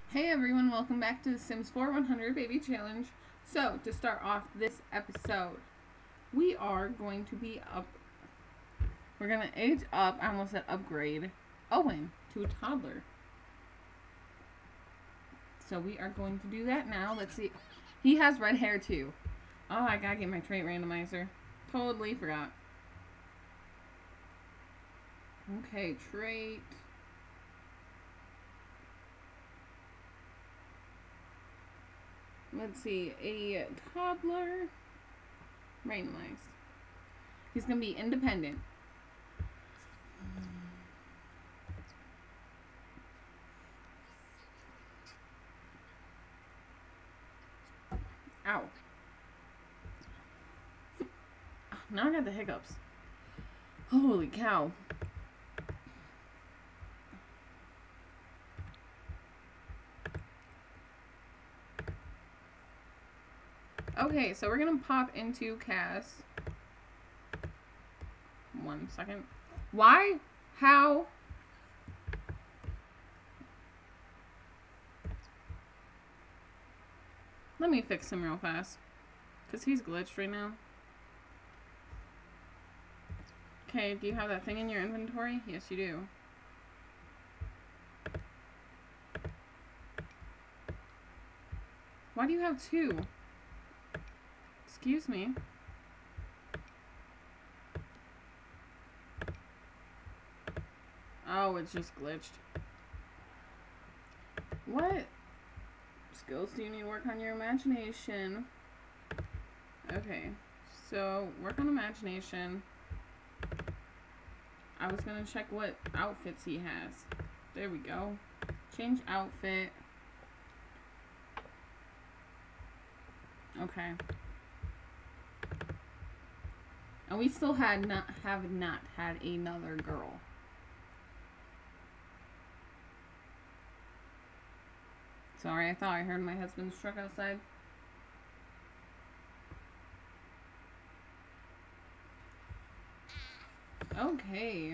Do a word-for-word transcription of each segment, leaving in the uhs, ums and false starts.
Hey everyone, welcome back to the Sims four one hundred Baby Challenge. So, to start off this episode, we are going to be up, we're going to age up, I almost said upgrade, Owen to a toddler. So we are going to do that now. Let's see. He has red hair too. Oh, I gotta get my trait randomizer. Totally forgot. Okay, trait. Let's see, a toddler. Randomized. He's gonna be independent. Ow. Now I got the hiccups. Holy cow. Okay, so we're gonna pop into Cass. One second. Why? How? Let me fix him real fast. Because he's glitched right now. Okay, do you have that thing in your inventory? Yes, you do. Why do you have two? Excuse me. Oh, it's just glitched. What skills do you need to work on your imagination? Okay, so work on imagination. I was gonna check what outfits he has. There we go. Change outfit. Okay. And we still had not have not had another girl. Sorry, I thought I heard my husband's truck outside. Okay.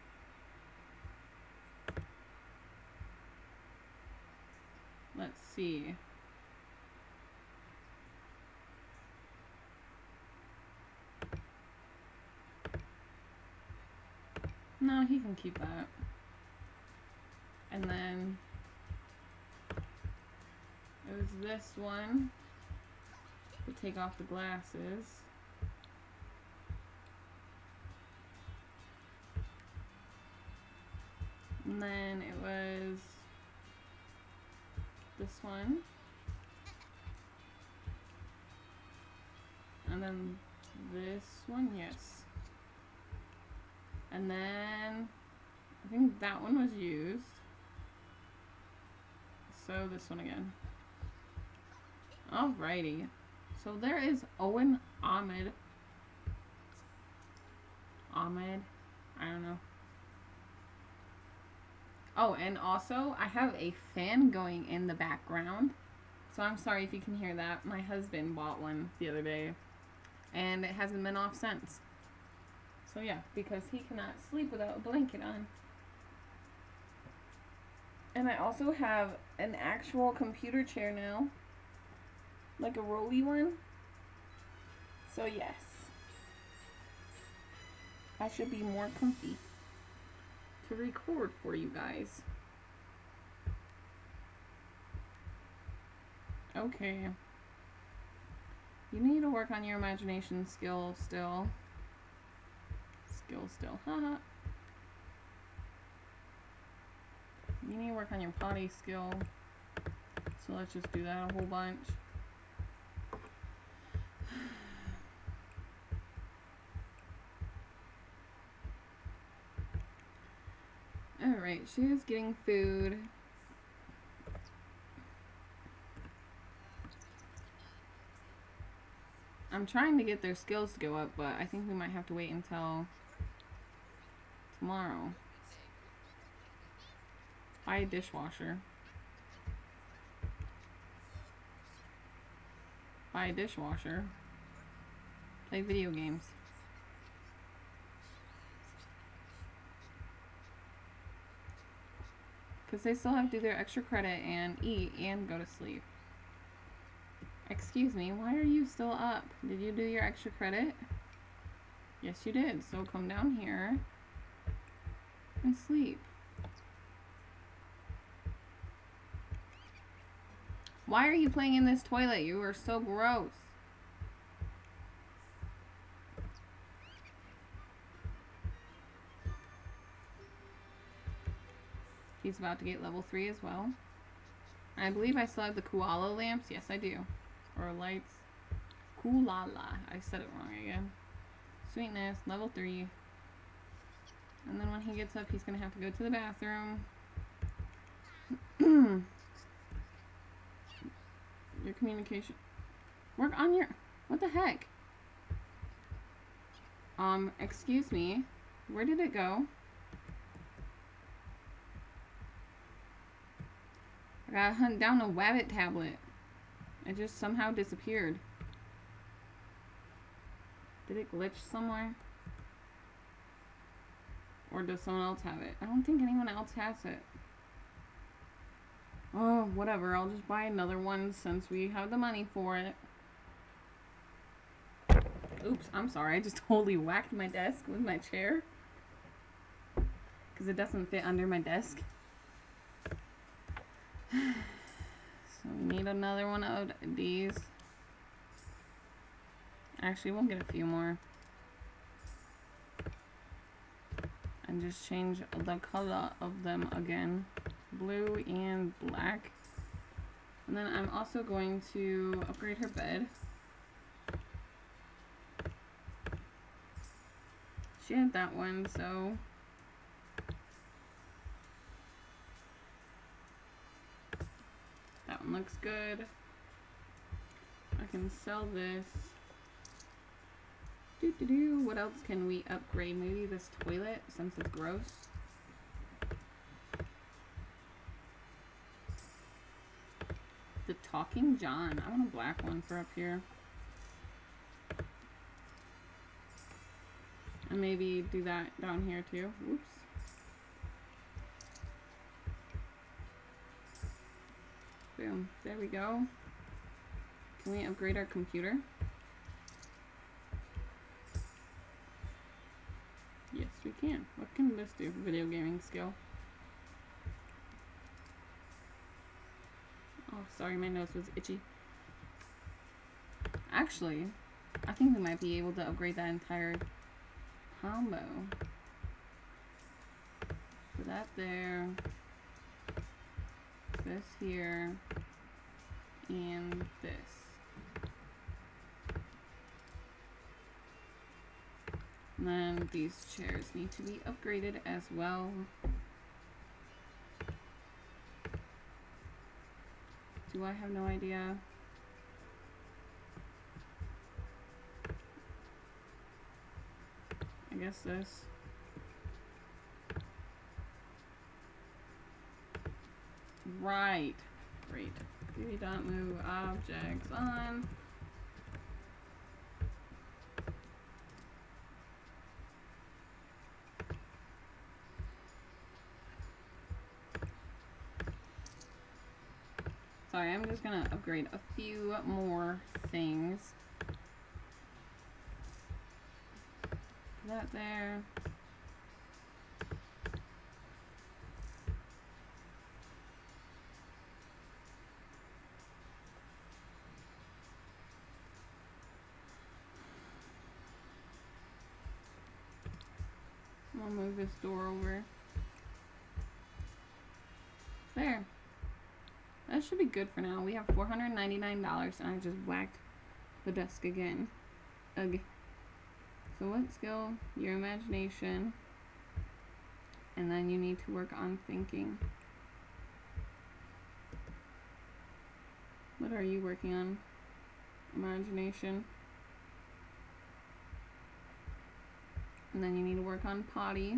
Let's see. No, he can keep that. And then it was this one. We'll take off the glasses. And then it was this one. And then this one, yes. And then I think that one was used. So this one again. Alrighty. So there is Owen Ahmed. Ahmed. I don't know. Oh, and also I have a fan going in the background. So I'm sorry if you can hear that. My husband bought one the other day. And it hasn't been off since. So yeah, because he cannot sleep without a blanket on. And I also have an actual computer chair now. Like a rolly one. So yes. I should be more comfy to record for you guys. Okay. You need to work on your imagination skill still. Skill still. Haha. You need to work on your potty skill. So let's just do that a whole bunch. Alright, she is getting food. I'm trying to get their skills to go up, but I think we might have to wait until tomorrow. Buy a dishwasher. Buy a dishwasher. Play video games. Because they still have to do their extra credit and eat and go to sleep. Excuse me, why are you still up? Did you do your extra credit? Yes, you did. So come down here and sleep. Why are you playing in this toilet? You are so gross. He's about to get level three as well. I believe I still have the koala lamps. Yes, I do. Or lights. Koolala. I said it wrong again. Sweetness, level three. And then when he gets up, he's going to have to go to the bathroom. Your communication. Work on your... What the heck? Um, excuse me. Where did it go? I gotta hunt down a Wabbit tablet. It just somehow disappeared. Did it glitch somewhere? Or does someone else have it? I don't think anyone else has it. Oh, whatever. I'll just buy another one since we have the money for it. Oops, I'm sorry. I just totally whacked my desk with my chair. Because it doesn't fit under my desk. So we need another one of these. Actually, we'll get a few more. And just change the color of them again. Blue and black. And then I'm also going to upgrade her bed. She had that one, so... That one looks good. I can sell this. Doo -doo -doo. What else can we upgrade? Maybe this toilet, since it's gross. The Talking John. I want a black one for up here. And maybe do that down here too. Whoops. Boom. There we go. Can we upgrade our computer? Yes, we can. What can this do? Video gaming skill. Oh, sorry, my nose was itchy. Actually, I think we might be able to upgrade that entire combo. Put that there. This here. And this. And then these chairs need to be upgraded as well. Do I have no idea? I guess this. Right. Great. Do not move objects on. Sorry, I'm just gonna upgrade a few more things. Put that there. I'll move this door over. There. That should be good for now. We have four hundred ninety-nine dollars and I just whacked the desk again. Ugh. So what skill? Your imagination. And then you need to work on thinking. What are you working on? Imagination. And then you need to work on potty.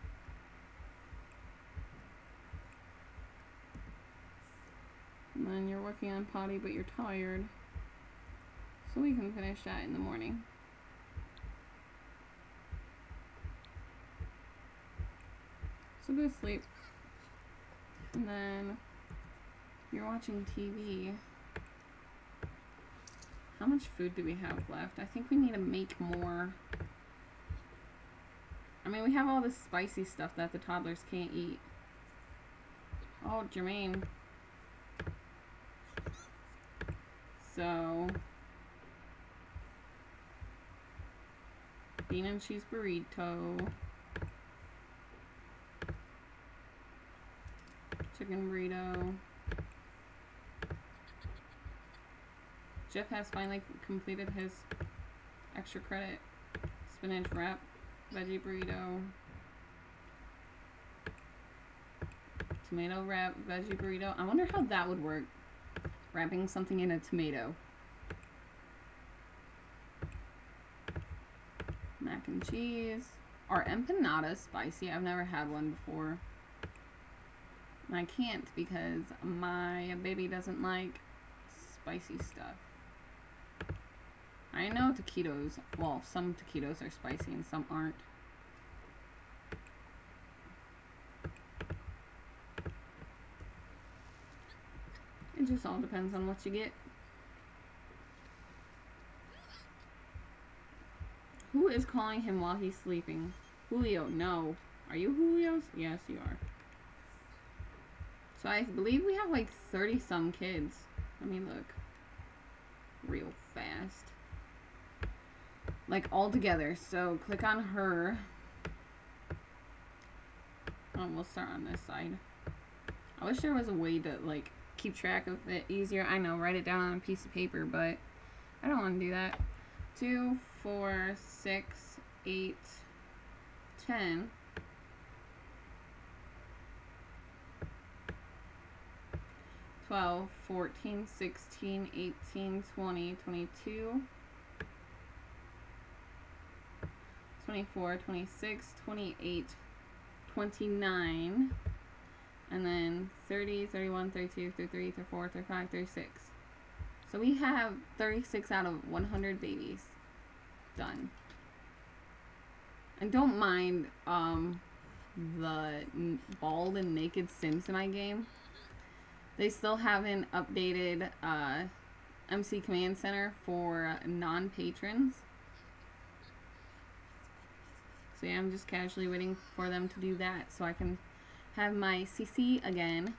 And then you're working on potty, but you're tired. So we can finish that in the morning. So go to sleep. And then you're watching T V. How much food do we have left? I think we need to make more. I mean, we have all this spicy stuff that the toddlers can't eat. Oh, Jermaine. So, bean and cheese burrito. Chicken burrito. Jeff has finally completed his extra credit spinach wrap veggie burrito. Tomato wrap veggie burrito. I wonder how that would work. Wrapping something in a tomato. Mac and cheese. Are empanadas spicy? I've never had one before. And I can't because my baby doesn't like spicy stuff. I know taquitos, well, some taquitos are spicy and some aren't. It just all depends on what you get. Who is calling him while he's sleeping? Julio, no. Are you Julio's? Yes, you are. So I believe we have like thirty some kids. Let me look real fast. Like all together. So click on her. Oh, we'll start on this side. I wish there was a way to like keep track of it easier. I know, write it down on a piece of paper, but I don't want to do that. Two, four, six, eight, ten. twelve, fourteen, sixteen, eighteen, twenty, twenty-two, twenty-four, twenty-six, twenty-eight, twenty-nine, and then thirty, thirty-one, thirty-two, thirty-three, thirty-four, thirty-five, thirty-six. So we have thirty-six out of one hundred babies done. And don't mind um, the bald and naked Sims in my game. They still haven't updated uh, M C Command Center for non-patrons. So yeah, I'm just casually waiting for them to do that so I can have my C C again.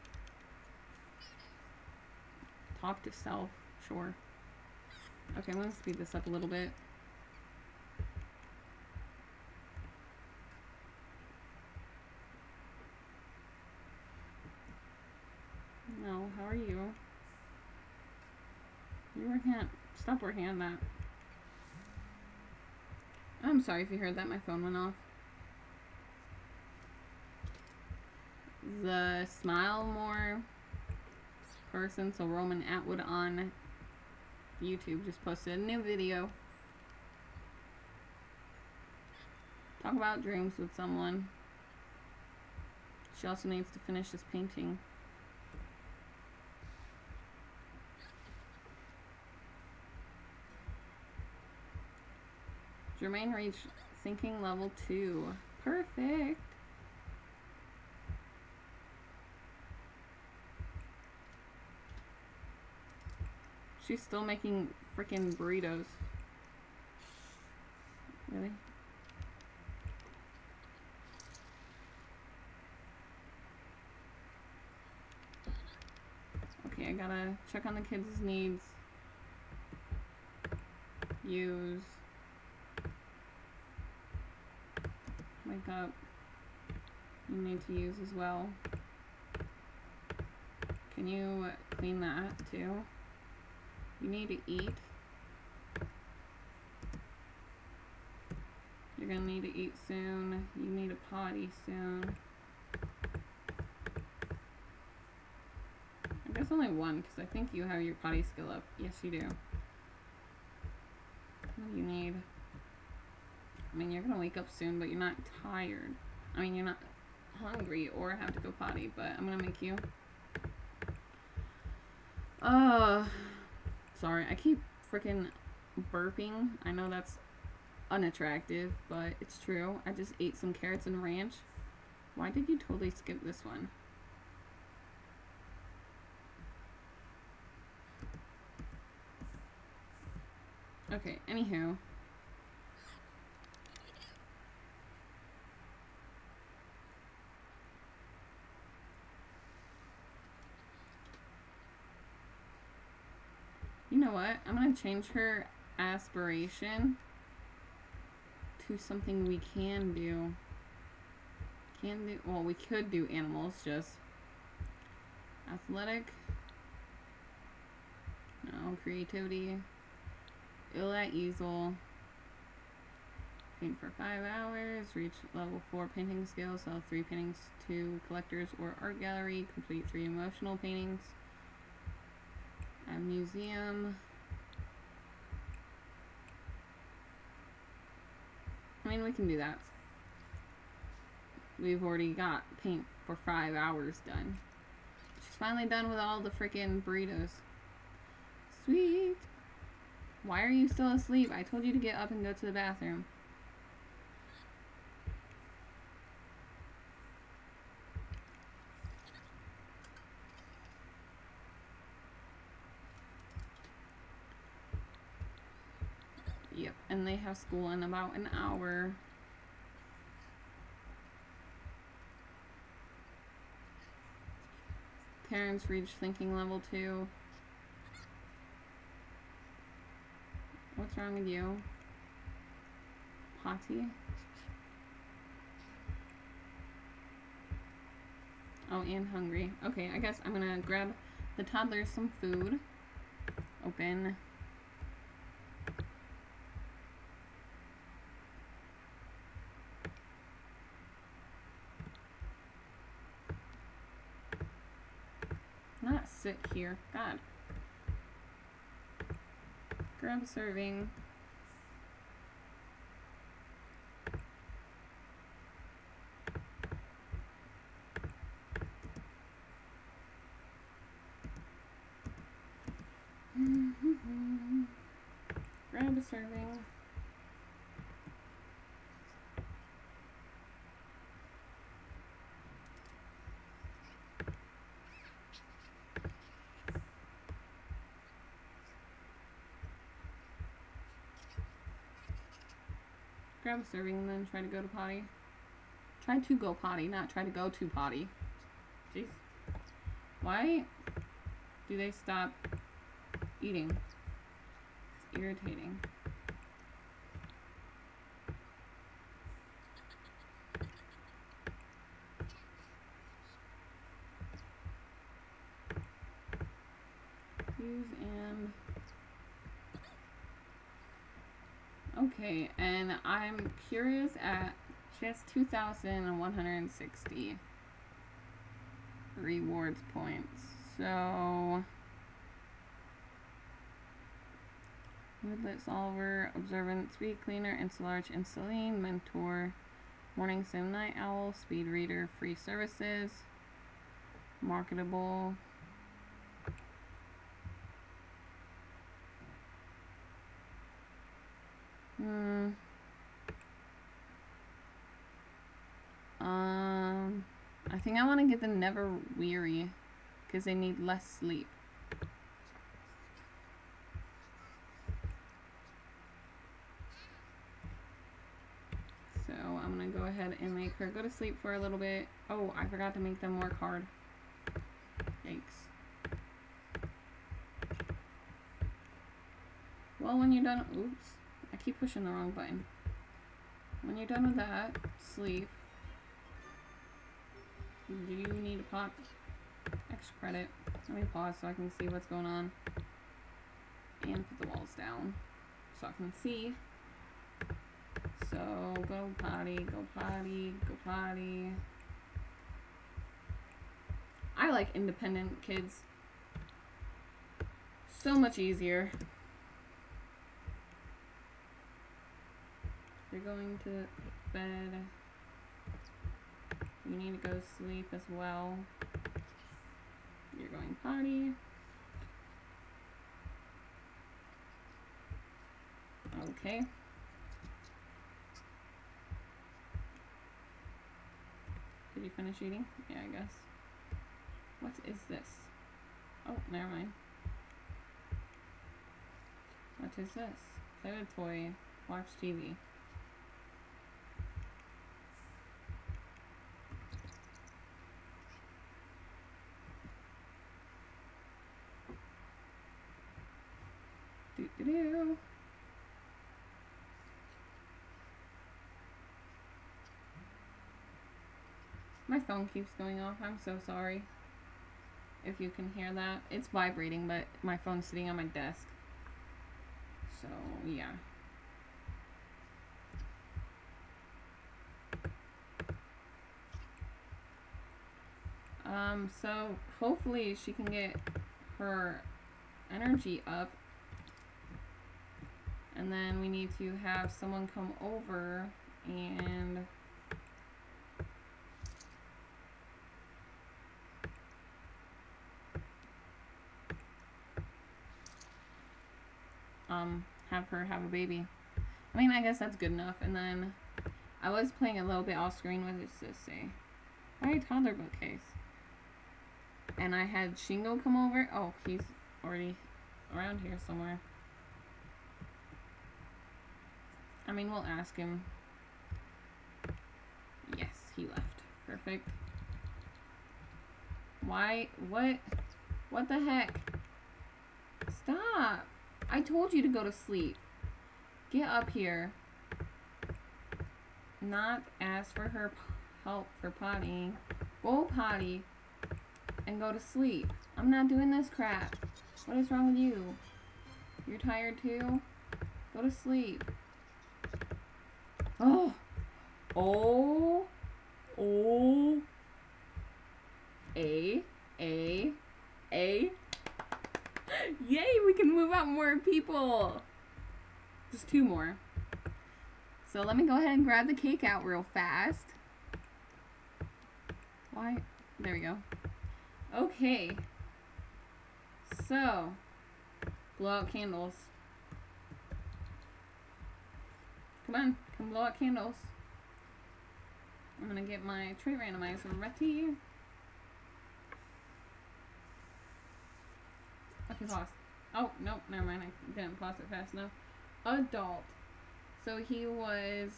Talk to self, sure. Okay, I'm going to speed this up a little bit. No, how are you? You're working on, stop working on that. I'm sorry if you heard that, my phone went off. The Smile More person, so Roman Atwood on YouTube, just posted a new video. Talk about dreams with someone. She also needs to finish this painting. Jermaine reached thinking level two. Perfect. She's still making freaking burritos. Really? Okay, I gotta check on the kids' needs. Use. Wake up. You need to use as well. Can you clean that too? You need to eat. You're gonna need to eat soon. You need a potty soon. I guess only one, because I think you have your potty skill up. Yes, you do. What do you need? I mean, you're gonna wake up soon, but you're not tired. I mean, you're not hungry or have to go potty, but I'm gonna make you. Uh, sorry, I keep freaking burping. I know that's unattractive, but it's true. I just ate some carrots and ranch. Why did you totally skip this one? Okay, anywho. You know what? I'm gonna change her aspiration to something we can do. Can do, well, we could do animals, just athletic. No, creativity. Ill at easel. Paint for five hours. Reach level four painting skill. Sell three paintings to collectors or art gallery. Complete three emotional paintings. At museum. I mean, we can do that. We've already got paint for five hours done. She's finally done with all the freaking burritos. Sweet. Why are you still asleep? I told you to get up and go to the bathroom. Yep, and they have school in about an hour. Parents reach thinking level two. What's wrong with you? Potty? Oh, and hungry. Okay, I guess I'm gonna grab the toddler some food. Open. Not sit here. God. Grab a serving. Grab a serving. Grab a serving and then try to go to potty. Try to go potty, not try to go to potty. Jeez. Why do they stop eating? It's irritating. Use and... Okay, and I'm curious at... She has two thousand one hundred sixty rewards points. So... Woodlet Solver, Observant, Speed Cleaner, Insta-Large, Insta-Lean, Mentor, Morning Sim, Night Owl, Speed Reader, Free Services, Marketable. Hmm. Um, I think I want to get the Never Weary because they need less sleep. So I'm gonna go ahead and make her go to sleep for a little bit. Oh, I forgot to make them work hard. Yikes. Well, when you're done, oops, I keep pushing the wrong button. When you're done with that, sleep. Do you need a pot? Extra credit. Let me pause so I can see what's going on. And put the walls down so I can see. So, go potty, go potty, go potty. I like independent kids. So much easier. You're going to bed. You need to go to sleep as well. You're going potty. Okay. Did you finish eating? Yeah, I guess. What is this? Oh, never mind. What is this? Play with a toy. Watch T V. Do do do. My phone keeps going off. I'm so sorry. If you can hear that. It's vibrating, but my phone's sitting on my desk. So, yeah. Um, so hopefully she can get her energy up. And then we need to have someone come over and um have her have a baby. I mean, I guess that's good enough. And then I was playing a little bit off screen. What does this say? Why a toddler bookcase? And I had Shingo come over. Oh, he's already around here somewhere. I mean, we'll ask him. Yes, he left. Perfect. Why? What? What the heck? Stop! I told you to go to sleep. Get up here. Not ask for her help for pottying. Go potty. And go to sleep. I'm not doing this crap. What is wrong with you? You're tired too? Go to sleep. Oh. Oh. Oh. A. A. A. Yay, we can move out more people. Just two more. So let me go ahead and grab the cake out real fast. Why? There we go. Okay. So, blow out candles. Come on, come blow out candles. I'm gonna get my trait randomizer ready. Okay, pause. Oh, nope, never mind. I didn't pause it fast enough. Adult. So he was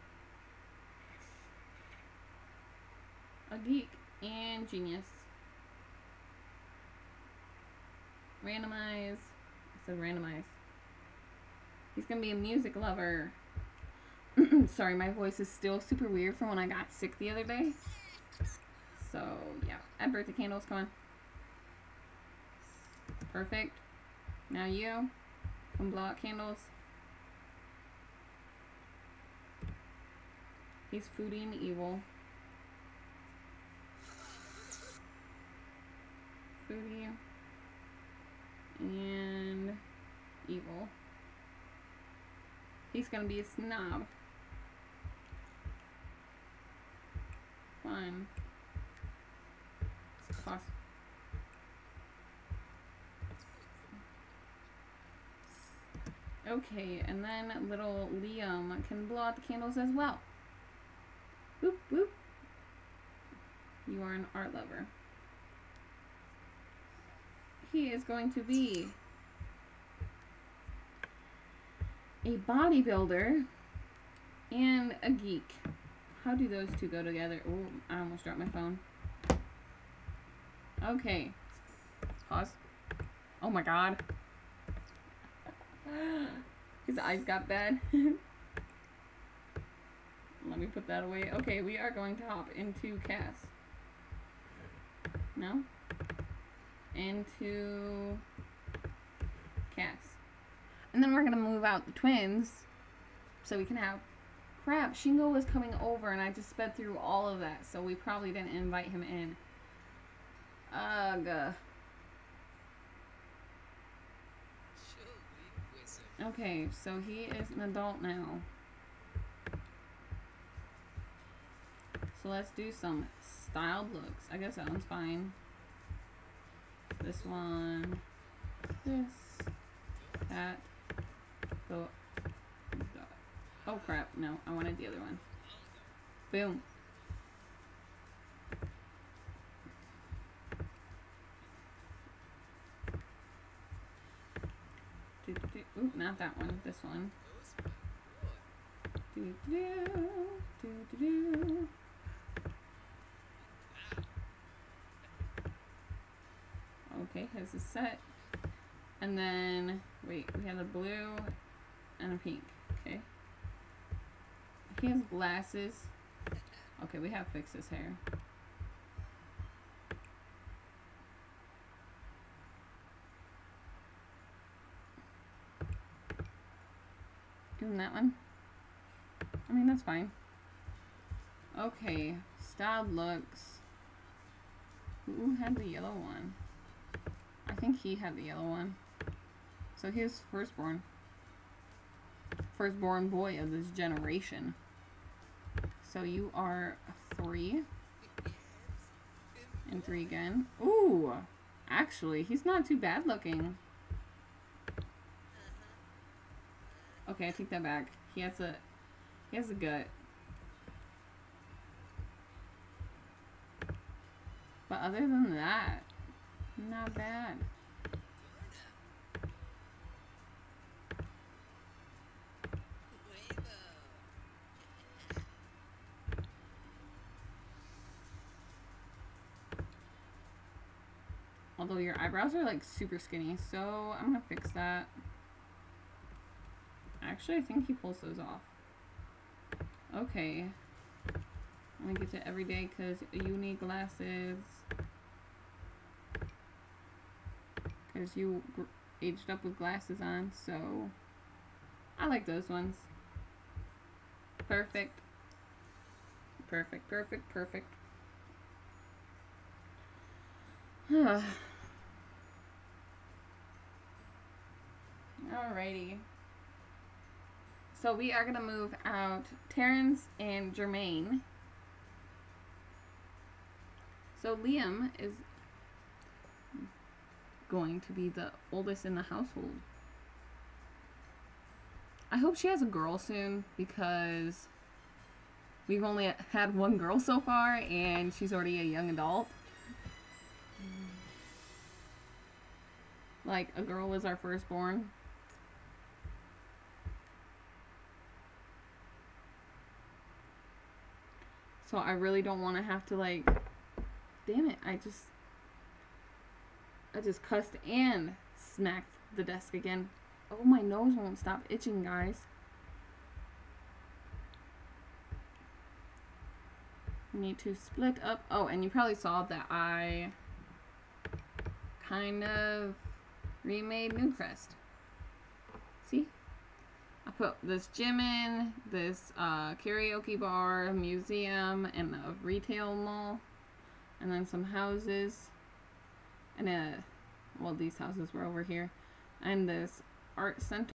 a geek and genius. Randomize. I said randomize. He's gonna be a music lover. Sorry, my voice is still super weird from when I got sick the other day. So, yeah. Add birthday candles, come on. Perfect. Now you. Come blow out candles. He's foodie and evil. Foodie. And evil. He's gonna be a snob. Fine. Pause. Okay, and then little Liam can blow out the candles as well. Whoop, whoop. You are an art lover. He is going to be a bodybuilder and a geek. How do those two go together? Oh, I almost dropped my phone. Okay. Pause. Oh my god. His eyes got bad. Let me put that away. Okay, we are going to hop into Cass. No? Into Cass. And then we're going to move out the twins so we can have... Crap, Shingo was coming over and I just sped through all of that, so we probably didn't invite him in. Ugh. Okay, so he is an adult now. So let's do some styled looks. I guess that one's fine. This one. This. That. The. the oh crap, no, I wanted the other one. Boom. Ooh, no. not that one. This one. Do do do do do. Okay, here's the set. And then, wait, we have a blue and a pink. Okay. He has glasses. Okay, we have to fix his hair. Doing that one. I mean, that's fine. Okay, styled looks. Who had the yellow one? I think he had the yellow one. So he was firstborn. Firstborn boy of this generation. So you are three. And three again. Ooh! Actually, he's not too bad looking. Okay, I take that back. He has a he has a gut. But other than that, not bad. Although your eyebrows are like super skinny, so I'm gonna fix that. Actually, I think he pulls those off. Okay. I'm gonna get to everyday because you need glasses. Because you aged up with glasses on, so I like those ones. Perfect. Perfect, perfect, perfect. Alrighty. So we are going to move out Terrence and Jermaine. So Liam is going to be the oldest in the household. I hope she has a girl soon because we've only had one girl so far and she's already a young adult. Like, a girl was our firstborn. So I really don't want to have to, like, damn it, I just, I just cussed and smacked the desk again. Oh, my nose won't stop itching, guys. We need to split up. Oh, and you probably saw that I kind of remade Newcrest. See? I put this gym in, this uh, karaoke bar, museum, and a retail mall, and then some houses, and a, well, these houses were over here, and this art center.